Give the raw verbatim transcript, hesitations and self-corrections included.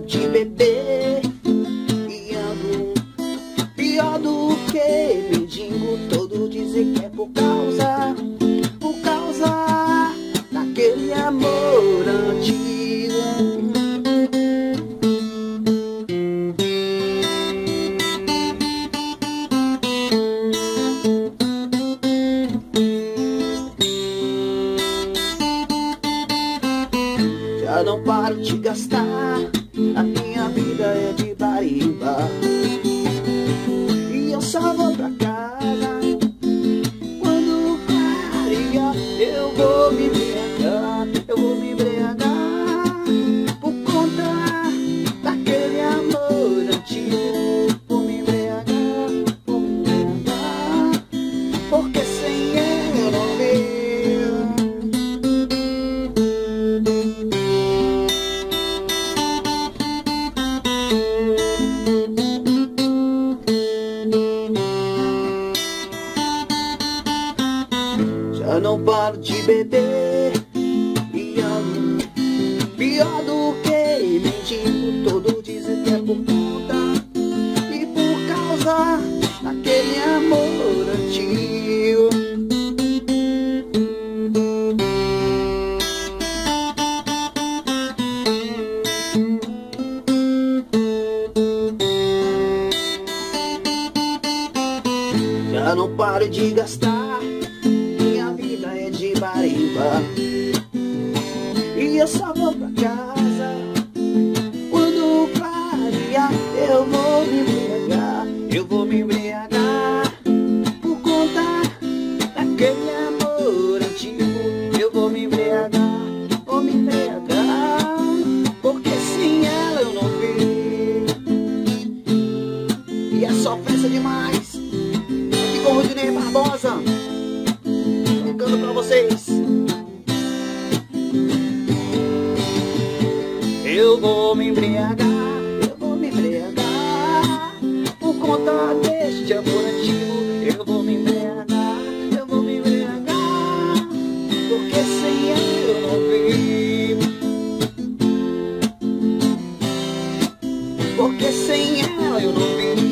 paro de beber e ando pior do que mendigo. Todo dizer que é por causa, por causa daquele amor antigo. Já não paro de gastar, a minha vida é de barimba. E eu só vou pra casa quando clarear. Eu vou me embriagar, eu vou me embriagar por conta daquele amor antigo. Vou me embriagar, vou me embriagar, porque sem eu não vivo. Já não paro de beber e ando pior do que mendigo. Todo dizem que é por conta e por causa daquele amor antigo. Já não paro de gastar, minha vida é de barimba. E eu só vou pra casa quando clarear. Eu vou me embriagar, eu vou me embriagar por conta daquele amor antigo. Eu vou me embriagar, vou me embriagar, porque sem ela eu não vivo. E é sofrência demais. Aqui com o Rodinei Barbosa, tocando pra vocês. Eu vou me embriagar, eu vou me embriagar por conta deste amor antigo. Eu vou me embriagar, eu vou me embriagar, porque sem ela eu não vivo. Porque sem ela eu não vivo.